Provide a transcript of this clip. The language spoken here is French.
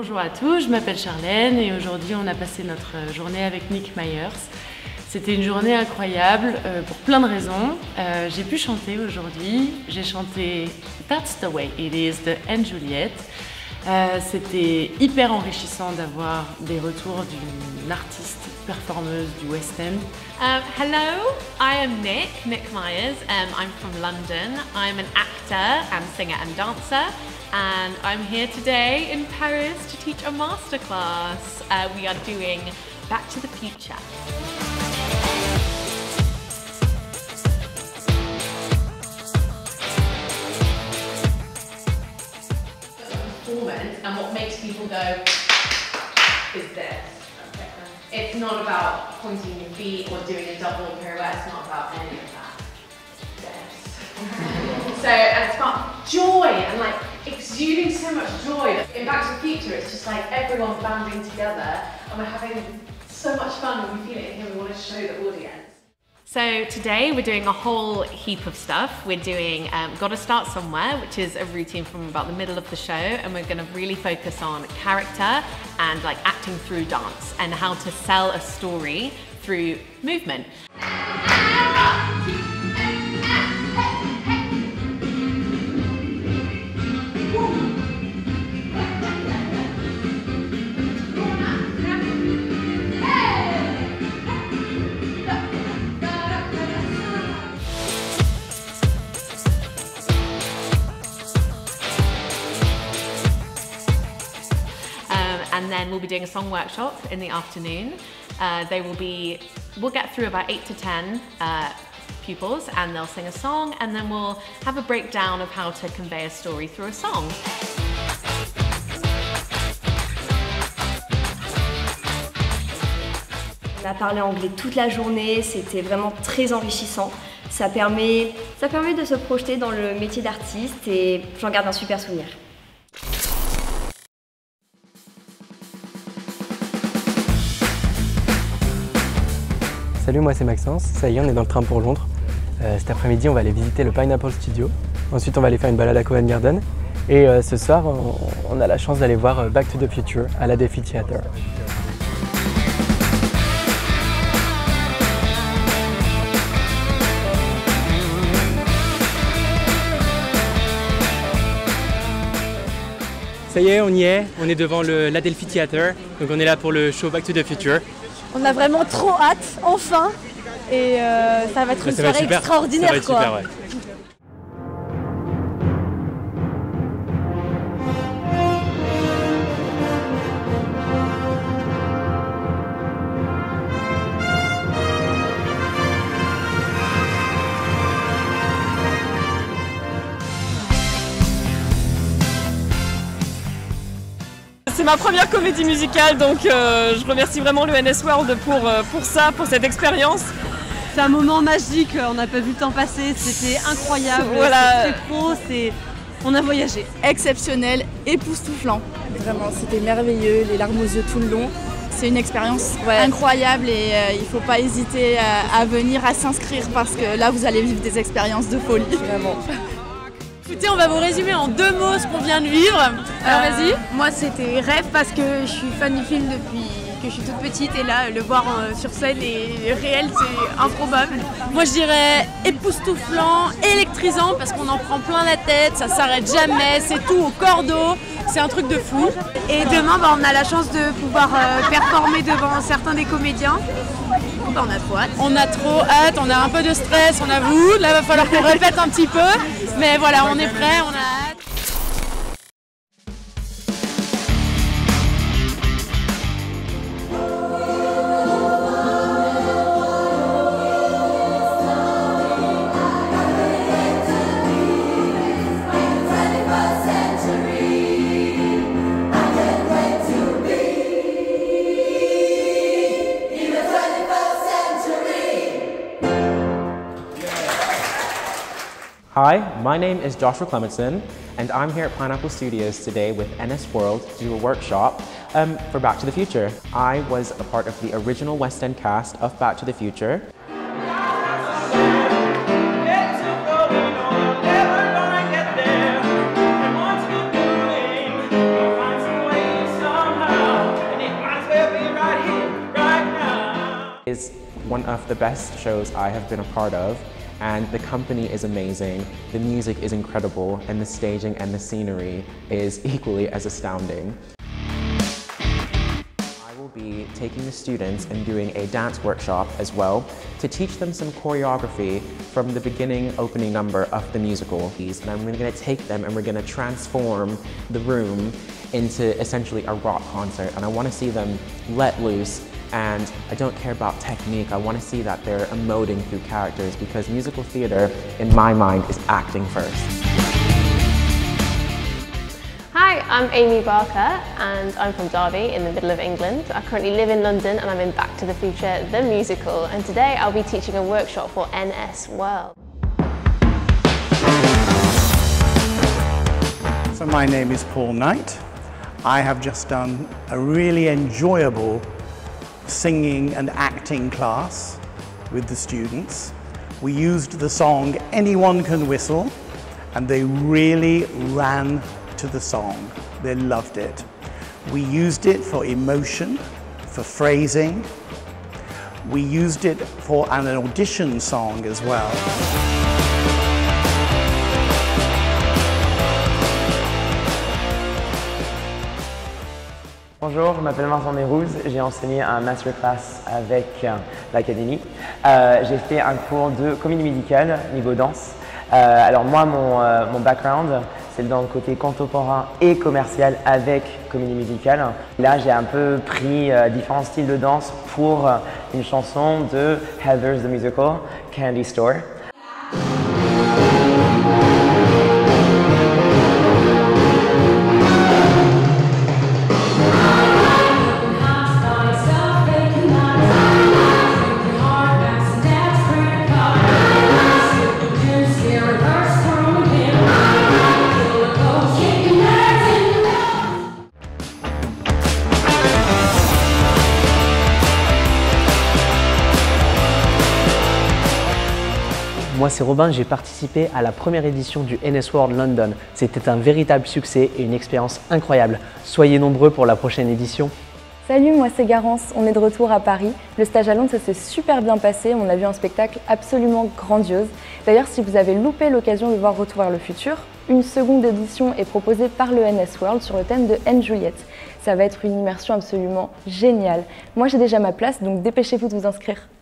Bonjour à tous, je m'appelle Charlène et aujourd'hui on a passé notre journée avec Nick Myers. C'était une journée incroyable pour plein de raisons. J'ai pu chanter aujourd'hui, j'ai chanté That's the Way It Is de Anne Juliet. C'était hyper enrichissant d'avoir des retours d'une artiste performeuse du West End. Hello, I am Nick Myers. I'm from London. I'm an actor and singer and dancer, and I'm here today in Paris to teach a masterclass. We are doing Back to the Future. And what makes people go is this. It's not about pointing your feet or doing a double pirouette. It's not about any of that. This. So it's about joy and like exuding so much joy. In Back to the Future, it's just like everyone banding together and we're having so much fun and we feel it in here. We want to show the audience. So today we're doing a whole heap of stuff. We're doing Gotta Start Somewhere, which is a routine from about the middle of the show, and we're going to really focus on character and like acting through dance and how to sell a story through movement. And then we'll be doing a song workshop in the afternoon. We'll get through about 8 to 10 pupils and they'll sing a song, and then we'll have a breakdown of how to convey a story through a song. On a parlé anglais toute la journée, c'était vraiment très enrichissant. Ça permet de se projeter dans le métier d'artiste et j'en garde un super souvenir. Salut, moi c'est Maxence, ça y est, on est dans le train pour Londres. Cet après-midi, on va aller visiter le Pineapple Studio. Ensuite, on va aller faire une balade à Covent Garden. Et ce soir, on a la chance d'aller voir Back to the Future à l'Adelphi Theatre. Ça y est, on y est. On est devant l'Adelphi Theatre. Donc on est là pour le show Back to the Future. On a vraiment trop hâte, enfin, et ça va être une soirée extraordinaire. Ça va être super, ouais. C'est ma première comédie musicale, donc je remercie vraiment le NS World pour ça, pour cette expérience. C'est un moment magique, on n'a pas vu le temps passer, c'était incroyable, voilà. C'était pro, on a voyagé. Exceptionnel, époustouflant. Vraiment, c'était merveilleux, les larmes aux yeux tout le long. C'est une expérience incroyable et il ne faut pas hésiter à venir, à s'inscrire parce que là vous allez vivre des expériences de folie, vraiment. Écoutez, on va vous résumer en 2 mots ce qu'on vient de vivre. Alors vas-y. Moi c'était rêve parce que je suis fan du film depuis que je suis toute petite et là le voir sur scène et réel c'est improbable. Moi je dirais époustouflant, électrisant parce qu'on en prend plein la tête, ça s'arrête jamais, c'est tout au cordeau, c'est un truc de fou. Et demain on a la chance de pouvoir performer devant certains des comédiens. On a trop hâte. On a trop hâte, on a un peu de stress, on avoue. Là, il va falloir qu'on répète un petit peu. Mais voilà, on est prêts, on a hâte. Hi, my name is Joshua Clementson, and I'm here at Pineapple Studios today with NS World to do a workshop for Back to the Future. I was a part of the original West End cast of Back to the Future. It's one of the best shows I have been a part of, and the company is amazing, the music is incredible, and the staging and the scenery is equally as astounding. I will be taking the students and doing a dance workshop as well to teach them some choreography from the beginning opening number of the musical. And I'm going to take them and we're going to transform the room into essentially a rock concert, and I want to see them let loose. And I don't care about technique, I want to see that they're emoting through characters, because musical theatre, in my mind, is acting first. Hi, I'm Amy Barker and I'm from Derby in the middle of England. I currently live in London and I'm in Back to the Future, the musical, and today I'll be teaching a workshop for NS World. So my name is Paul Knight. I have just done a really enjoyable singing and acting class with the students. We used the song Anyone Can Whistle, and they really ran to the song. They loved it. We used it for emotion, for phrasing. We used it for an audition song as well. Bonjour, je m'appelle Vincent Desrouze, j'ai enseigné un masterclass avec l'Académie. J'ai fait un cours de comédie musicale, niveau danse. Alors moi, mon background, c'est dans le côté contemporain et commercial avec comédie musicale. Là, j'ai un peu pris différents styles de danse pour une chanson de Heather's the Musical, Candy Store. Moi c'est Robin, j'ai participé à la première édition du NS World London. C'était un véritable succès et une expérience incroyable. Soyez nombreux pour la prochaine édition. Salut, moi c'est Garance, on est de retour à Paris. Le stage à Londres, ça s'est super bien passé, on a vu un spectacle absolument grandiose. D'ailleurs, si vous avez loupé l'occasion de voir Retour vers le futur, une seconde édition est proposée par le NS World sur le thème de Anne Juliette. Ça va être une immersion absolument géniale. Moi j'ai déjà ma place, donc dépêchez-vous de vous inscrire.